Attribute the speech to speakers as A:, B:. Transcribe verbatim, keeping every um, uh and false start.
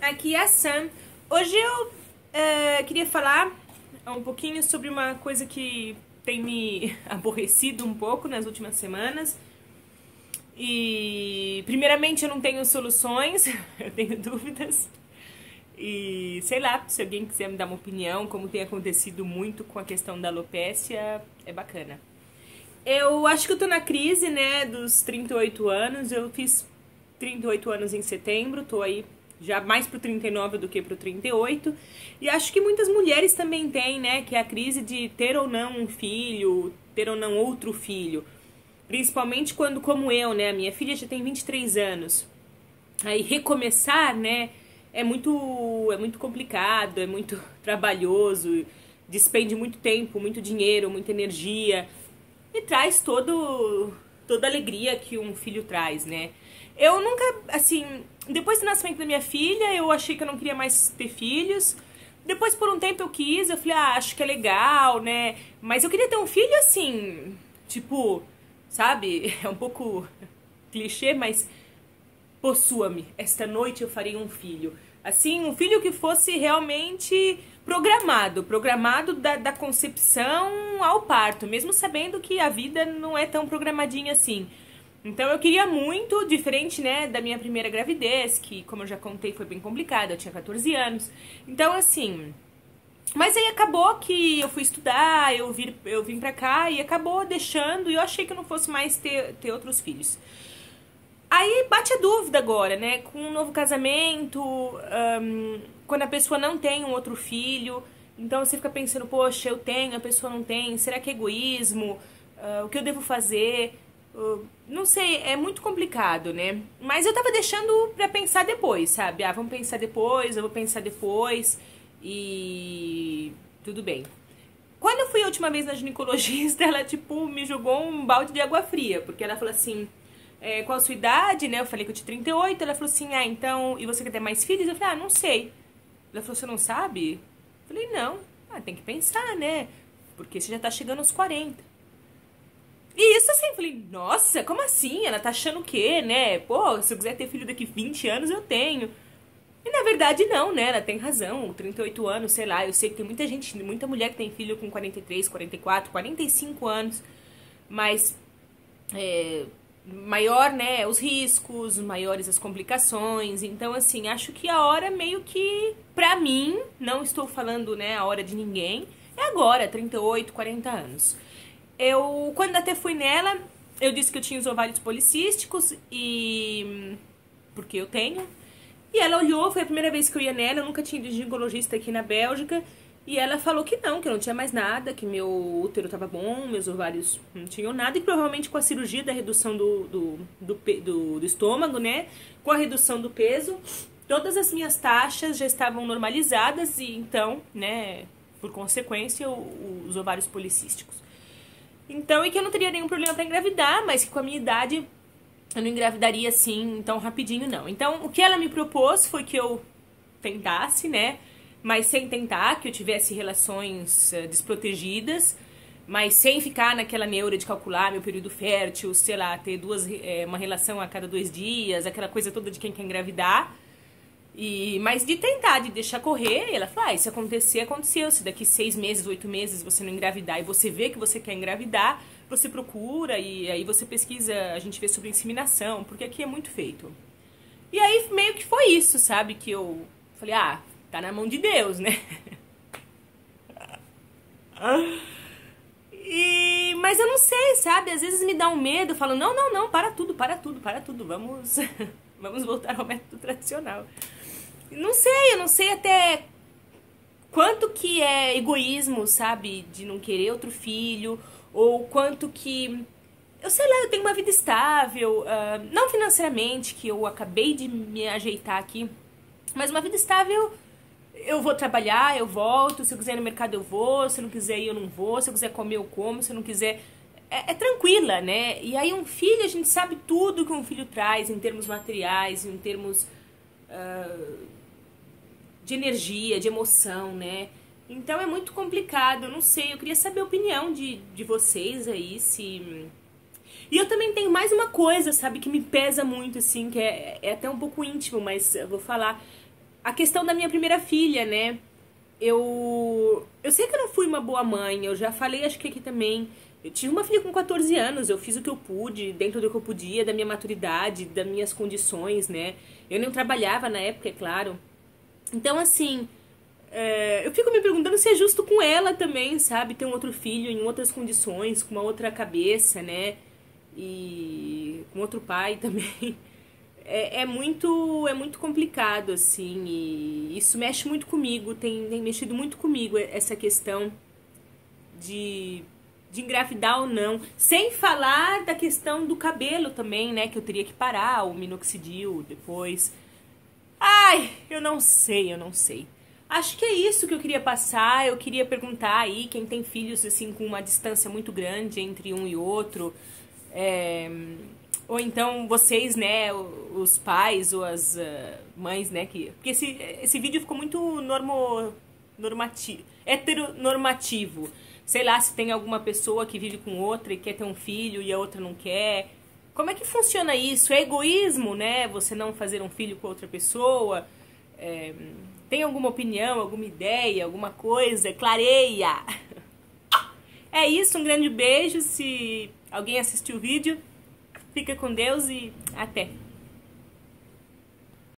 A: Aqui é a Sam. Hoje eu eh, queria falar um pouquinho sobre uma coisa que tem me aborrecido um pouco nas últimas semanas. E, primeiramente, eu não tenho soluções, eu tenho dúvidas. E, sei lá, se alguém quiser me dar uma opinião, como tem acontecido muito com a questão da alopécia, é bacana. Eu acho que eu tô na crise, né, dos trinta e oito anos. Eu fiz trinta e oito anos em setembro, tô aí já mais pro trinta e nove do que pro trinta e oito. E acho que muitas mulheres também têm, né, que é a crise de ter ou não um filho, ter ou não outro filho. Principalmente quando, como eu, né, a minha filha já tem vinte e três anos. Aí recomeçar, né, é muito, é muito complicado, é muito trabalhoso, despende muito tempo, muito dinheiro, muita energia. E traz todo, toda a alegria que um filho traz, né? Eu nunca, assim, depois do nascimento da minha filha, eu achei que eu não queria mais ter filhos. Depois, por um tempo, eu quis, eu falei, ah, acho que é legal, né? Mas eu queria ter um filho, assim, tipo, sabe? É um pouco clichê, mas possua-me. Esta noite eu farei um filho. Assim, um filho que fosse realmente programado, programado da, da concepção ao parto, mesmo sabendo que a vida não é tão programadinha assim. Então eu queria muito, diferente, né, da minha primeira gravidez, que, como eu já contei, foi bem complicada, eu tinha quatorze anos. Então, assim... Mas aí acabou que eu fui estudar, eu vim, eu vim pra cá e acabou deixando, e eu achei que eu não fosse mais ter, ter outros filhos. Aí bate a dúvida agora, né? Com um novo casamento, um, quando a pessoa não tem um outro filho, então você fica pensando, poxa, eu tenho, a pessoa não tem, será que é egoísmo? Uh, o que eu devo fazer? Uh, não sei, é muito complicado, né? Mas eu tava deixando pra pensar depois, sabe? Ah, vamos pensar depois, eu vou pensar depois e tudo bem. Quando eu fui a última vez na ginecologista, ela, tipo, me jogou um balde de água fria, porque ela falou assim... É, qual a sua idade, né? Eu falei que eu tinha trinta e oito. Ela falou assim, ah, então... E você quer ter mais filhos? Eu falei, ah, não sei. Ela falou, você não sabe? Eu falei, não. Ah, tem que pensar, né? Porque você já tá chegando aos quarenta. E isso assim, eu falei, nossa, como assim? Ela tá achando o quê, né? Pô, se eu quiser ter filho daqui vinte anos, eu tenho. E na verdade não, né? Ela tem razão. trinta e oito anos, sei lá. Eu sei que tem muita gente, muita mulher que tem filho com quarenta e três, quarenta e quatro, quarenta e cinco anos. Mas... É... maior, né, os riscos, maiores as complicações. Então, assim, acho que a hora meio que, pra mim, não estou falando, né, a hora de ninguém, é agora, trinta e oito, quarenta anos. Eu, quando até fui nela, eu disse que eu tinha os ovários policísticos e... porque eu tenho. E ela olhou, foi a primeira vez que eu ia nela, eu nunca tinha ido de ginecologista aqui na Bélgica. E ela falou que não, que eu não tinha mais nada, que meu útero tava bom, meus ovários não tinham nada. E provavelmente com a cirurgia da redução do, do, do, do, do estômago, né, com a redução do peso, todas as minhas taxas já estavam normalizadas e então, né, por consequência, o, os ovários policísticos. Então, e que eu não teria nenhum problema pra engravidar, mas que com a minha idade eu não engravidaria assim tão rapidinho, não. Então, o que ela me propôs foi que eu tentasse, né, mas sem tentar, que eu tivesse relações uh, desprotegidas, mas sem ficar naquela neura de calcular meu período fértil, sei lá, ter duas, é, uma relação a cada dois dias, aquela coisa toda de quem quer engravidar. E, mas de tentar, de deixar correr, e ela falou, ah, se acontecer, aconteceu. Se daqui seis meses, oito meses você não engravidar e você vê que você quer engravidar, você procura e aí você pesquisa, a gente vê sobre inseminação, porque aqui é muito feito. E aí meio que foi isso, sabe, que eu falei, ah... tá na mão de Deus, né? E... Mas eu não sei, sabe? Às vezes me dá um medo, eu falo, não, não, não, para tudo, para tudo, para tudo, vamos, vamos voltar ao método tradicional. Não sei, eu não sei até quanto que é egoísmo, sabe? De não querer outro filho, ou quanto que... Eu sei lá, eu tenho uma vida estável, uh, não financeiramente, que eu acabei de me ajeitar aqui, mas uma vida estável... Eu vou trabalhar, eu volto, se eu quiser ir no mercado eu vou, se eu não quiser ir eu não vou, se eu quiser comer eu como, se eu não quiser... É, é tranquila, né? E aí um filho, a gente sabe tudo que um filho traz em termos materiais, em termos uh, de energia, de emoção, né? Então é muito complicado, eu não sei, eu queria saber a opinião de, de vocês aí, se... E eu também tenho mais uma coisa, sabe, que me pesa muito, assim, que é, é até um pouco íntimo, mas eu vou falar... a questão da minha primeira filha, né? Eu, eu sei que eu não fui uma boa mãe, eu já falei, acho que aqui também. Eu tive uma filha com quatorze anos, eu fiz o que eu pude, dentro do que eu podia, da minha maturidade, das minhas condições, né? Eu não trabalhava na época, é claro. Então, assim, é, eu fico me perguntando se é justo com ela também, sabe? Ter um outro filho em outras condições, com uma outra cabeça, né? E com outro pai também. É, é muito é muito complicado, assim, e isso mexe muito comigo, tem, tem mexido muito comigo essa questão de, de engravidar ou não. Sem falar da questão do cabelo também, né, que eu teria que parar o minoxidil depois. Ai, eu não sei, eu não sei. Acho que é isso que eu queria passar. Eu queria perguntar aí, quem tem filhos, assim, com uma distância muito grande entre um e outro, é... ou então vocês, né, os pais ou as uh, mães, né, que... Porque esse, esse vídeo ficou muito normo, normativo, heteronormativo. Sei lá, se tem alguma pessoa que vive com outra e quer ter um filho e a outra não quer. Como é que funciona isso? É egoísmo, né, você não fazer um filho com outra pessoa? É, tem alguma opinião, alguma ideia, alguma coisa? Clareia! É isso, um grande beijo. Se alguém assistiu o vídeo, fica com Deus e até!